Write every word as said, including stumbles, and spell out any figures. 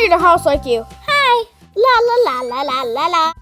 need a house like you. Hi. La la la la la la la.